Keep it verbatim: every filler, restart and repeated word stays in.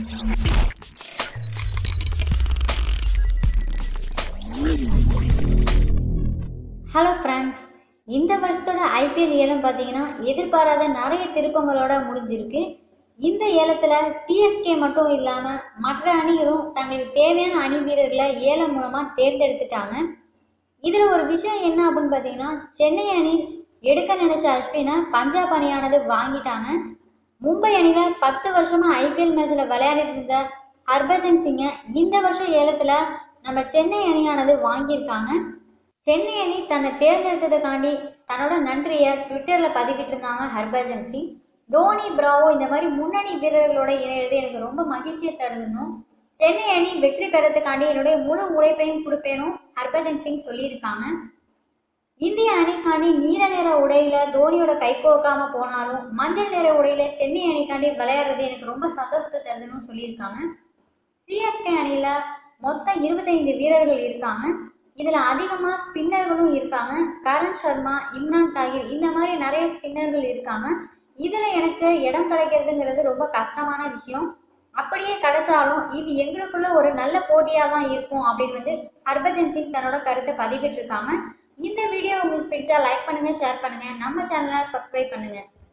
Hello friends, இந்த வருஷத்தோட IPL ஏலம் பார்த்தீங்கன்னா எதிர்பாராத நிறைய திருப்பங்களோட முடிஞ்சிருக்கு. இந்த ஏலத்தில் சிஎஸ்கே மட்டும் இல்லாமல் மற்ற அணிகளும் தங்களுக்கு தேவையான அணி வீரர்களை ஏலம் மூலமாக தேர்ந்தெடுத்துட்டாங்க. இதில் ஒரு விஷயம் என்ன அப்படின்னு பார்த்தீங்கன்னா, சென்னை அணி எடுக்க நினைச்ச அஸ்வினை பஞ்சாப் அணியானது வாங்கிட்டாங்க. மும்பை அணியில் பத்து வருஷமா ஐபிஎல் மேட்சில் விளையாடிட்டு இருந்த ஹர்பஜன் சிங்கை இந்த வருஷம் ஏலத்தில் நம்ம சென்னை அணியானது வாங்கியிருக்காங்க. சென்னை அணி தன்னை தேர்ந்தெடுத்ததுக்காண்டி தன்னோட நன்றியை ட்விட்டரில் பதிவிட்டு இருந்தாங்க ஹர்பஜன் சிங். தோனி, பிராவோ இந்த மாதிரி முன்னணி வீரர்களோட இணையிறது எனக்கு ரொம்ப மகிழ்ச்சியை தருதுன்னும், சென்னை அணி வெற்றி பெறத்துக்காண்டி என்னுடைய முழு உழைப்பையும் கொடுப்பேனும் ஹர்பஜன் சிங் சொல்லியிருக்காங்க. இந்திய அணிக்காண்டி நீல நிற உடையில தோனியோட கை கோக்காம போனாலும் மஞ்சள் நிற உடையில சென்னை அணிக்காண்டி விளையாடுறது எனக்கு ரொம்ப சந்தோஷத்தை தருதுன்னு சொல்லியிருக்காங்க. சிஎஸ்கே அணியில மொத்தம் இருபத்தைந்து வீரர்கள் இருக்காங்க. இதுல அதிகமா ஸ்பின்னர்களும் இருக்காங்க. கரண் சர்மா, இம்ரான் தாகிர் இந்த மாதிரி நிறைய ஸ்பின்னர்கள் இருக்காங்க. இதுல எனக்கு இடம் கிடைக்கிறதுங்கிறது ரொம்ப கஷ்டமான விஷயம். அப்படியே கிடைச்சாலும் இது எங்களுக்குள்ள ஒரு நல்ல போட்டியாக தான் இருக்கும் அப்படின்னு வந்து ஹர்பஜன் சிங் தன்னோட கருத்தை பதிவிட்டு இருக்காங்க. இந்த வீடியோ உங்களுக்கு பிடிச்சா லைக் பண்ணுங்க, ஷேர் பண்ணுங்க, நம்ம சேனலை சப்ஸ்கிரைப் பண்ணுங்க.